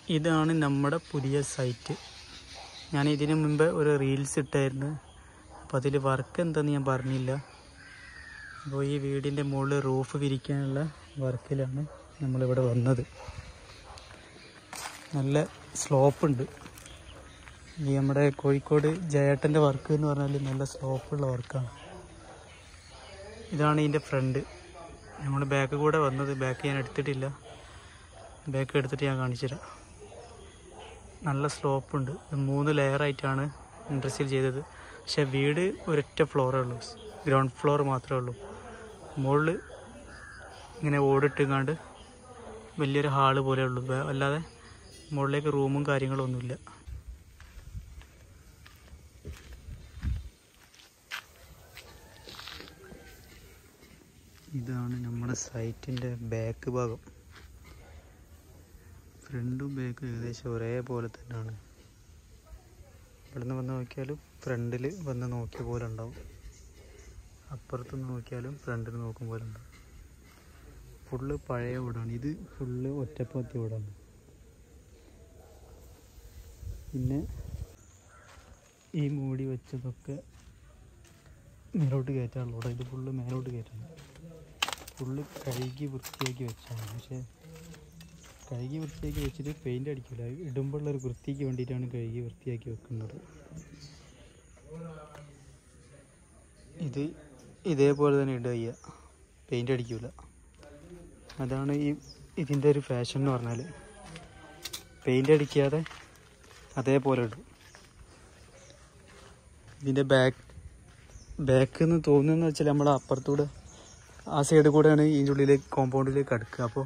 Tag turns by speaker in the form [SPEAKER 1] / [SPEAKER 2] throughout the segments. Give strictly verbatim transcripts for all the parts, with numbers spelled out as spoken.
[SPEAKER 1] ഇതാണ് നമ്മുടെ പുതിയ സൈറ്റ്. ഞാൻ ഇതിനു മുമ്പ് ഒരു റീൽസ് ഇട്ടായിരുന്നു. അപ്പോൾ അതിൽ വർക്ക് എന്താണെന്ന് ഞാൻ പറഞ്ഞില്ല. അപ്പോൾ ഈ വീടിൻ്റെ മുകളിൽ റൂഫ് വിരിക്കാനുള്ള വർക്കിലാണ് നമ്മളിവിടെ വന്നത്. നല്ല സ്ലോപ്പുണ്ട്. ഈ നമ്മുടെ കോഴിക്കോട് ജയേട്ടൻ്റെ വർക്ക് എന്ന് പറഞ്ഞാൽ നല്ല സ്ലോപ്പുള്ള വർക്കാണ്. ഇതാണ് ഇതിൻ്റെ ഫ്രണ്ട്. നമ്മൾ ബാക്ക് കൂടെ വന്നത്. ബാക്ക് ഞാൻ എടുത്തിട്ടില്ല. ബാക്ക് എടുത്തിട്ട് ഞാൻ കാണിച്ചു തരാം. നല്ല സ്ലോപ്പുണ്ട്. മൂന്ന് ലെയറായിട്ടാണ് ഇൻഡസ്ട്രിയിൽ ചെയ്തത്. പക്ഷേ വീട് ഒരൊറ്റ ഫ്ലോറേ ഉള്ളൂ, ഗ്രൗണ്ട് ഫ്ലോർ മാത്രമേ ഉള്ളൂ. മുകളിൽ ഇങ്ങനെ ഓടിട്ടുങ്ങാണ്ട് വലിയൊരു ഹാള് പോലെ ഉള്ളൂ. അല്ലാതെ മുകളിലേക്ക് റൂമും കാര്യങ്ങളും ഒന്നുമില്ല. ഇതാണ് നമ്മുടെ സൈറ്റിൻ്റെ ബാക്ക് ഭാഗം. ഫ്രണ്ടും ബാക്കും ഏകദേശം ഒരേപോലെ തന്നെയാണ്. ഇവിടെ നിന്ന് വന്ന് നോക്കിയാലും ഫ്രണ്ടിൽ വന്ന് നോക്കിയ പോലെ ഉണ്ടാവും. അപ്പുറത്തുനിന്ന് നോക്കിയാലും ഫ്രണ്ടിൽ നോക്കും പോലെ ഉണ്ടാവും. ഫുള്ള് പഴയ വീടാണ്. ഇത് ഫുള്ള് ഒറ്റപ്പത്തി വീടാണ്. പിന്നെ ഈ മൂടി വെച്ചതൊക്കെ മേലോട്ട് കയറ്റാറുള്ളൂ. ഇത് ഫുള്ള് മേലോട്ട് കയറ്റാണ്. ഫുള്ള് കഴുകി വൃത്തിയാക്കി വെച്ചാണ്. പക്ഷേ കഴുകി വൃത്തിയാക്കി വെച്ചിട്ട് പെയിൻ്റ് അടിക്കില്ല. ഇടുമ്പോഴുള്ളൊരു വൃത്തിക്ക് വേണ്ടിയിട്ടാണ് കഴുകി വൃത്തിയാക്കി വെക്കുന്നത്. ഇത് ഇതേപോലെ തന്നെ ഇടുക ചെയ്യുക, പെയിൻ്റ് അടിക്കില്ല. അതാണ് ഈ ഇതിൻ്റെ ഒരു ഫാഷൻ എന്ന് പറഞ്ഞാൽ. പെയിൻ്റ് അടിക്കാതെ അതേപോലെ ഇടും. ഇതിൻ്റെ ബാക്ക് ബാക്ക് എന്ന് തോന്നുന്നതെന്ന് വെച്ചാൽ നമ്മൾ അപ്പുറത്തൂടെ ആ സൈഡ് കൂടെയാണ് ഇതിൻ്റെ ഉള്ളിലേക്ക് കോമ്പൗണ്ടിലേക്ക് അടുക്കുക. അപ്പോൾ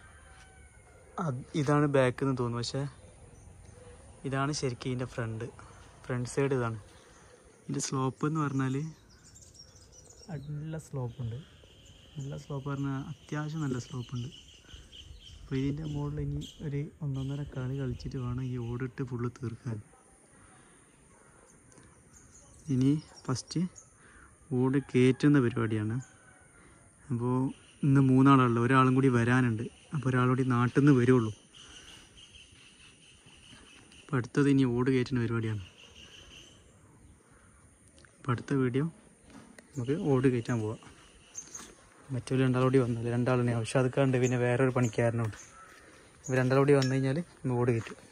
[SPEAKER 1] ഇതാണ് ബാക്ക് എന്ന് തോന്നുന്നു. പക്ഷേ ഇതാണ് ശരിക്കും ഇതിൻ്റെ ഫ്രണ്ട് ഫ്രണ്ട് സൈഡ്. ഇതാണ് ഇതിൻ്റെ സ്ലോപ്പ് എന്ന് പറഞ്ഞാൽ നല്ല സ്ലോപ്പുണ്ട്. നല്ല സ്ലോപ്പ് പറഞ്ഞാൽ അത്യാവശ്യം നല്ല സ്ലോപ്പുണ്ട്. അപ്പോൾ ഇതിൻ്റെ മുകളിൽ ഇനി ഒരു ഒന്നൊന്നര കളി കളിച്ചിട്ട് വേണം ഈ ഓടിട്ട് ഫുള്ള് തീർക്കാൻ. ഇനി ഫസ്റ്റ് ഓട് കയറ്റുന്ന പരിപാടിയാണ്. അപ്പോൾ ഇന്ന് മൂന്നാളുള്ളത്, ഒരാളും കൂടി വരാനുണ്ട്. അപ്പോൾ ഒരാളുകൂടി നാട്ടിൽ നിന്ന് വരുള്ളൂ. അപ്പോൾ അടുത്തത് ഇനി ഓട് കയറ്റുന്ന പരിപാടിയാണ്. അപ്പോൾ അടുത്ത വീഡിയോ നമുക്ക് ഓട് കയറ്റാൻ പോവാം. മറ്റൊരു രണ്ടാളോടി വന്നില്ല, രണ്ടാളിനെ ആവശ്യം അതുക്കാണ്ട് പിന്നെ വേറൊരു പണിക്കാരനുണ്ട്. ഇപ്പോൾ രണ്ടാളോടി വന്നു കഴിഞ്ഞാൽ ഓട് കയറ്റും.